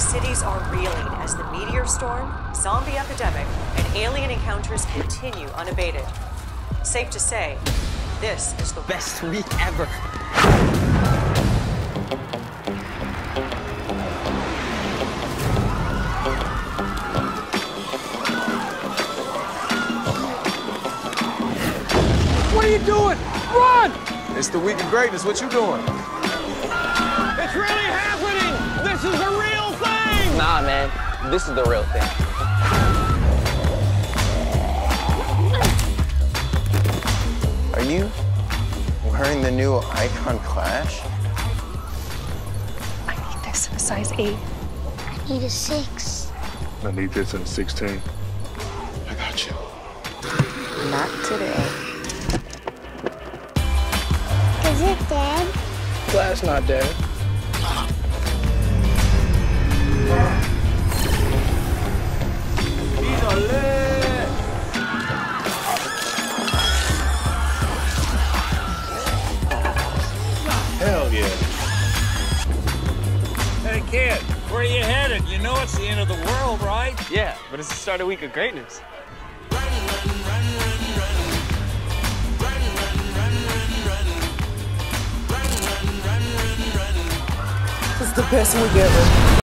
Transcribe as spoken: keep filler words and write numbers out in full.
cities are reeling as the meteor storm, zombie epidemic, and alien encounters continue unabated. Safe to say, this is the best week ever. What are you doing? Run! It's the week of greatness. What you doing? It's really happening! This is a real thing! Nah, man. This is the real thing. Are you wearing the new Icon Clash? I need this in a size eight. I need a six. I need this in a sixteen. I got you. Not today. Is it dead? Class not dead. Hell yeah. Hey, kid, where are you headed? You know it's the end of the world, right? Yeah, but it's the start of a week of greatness. This is the best week ever.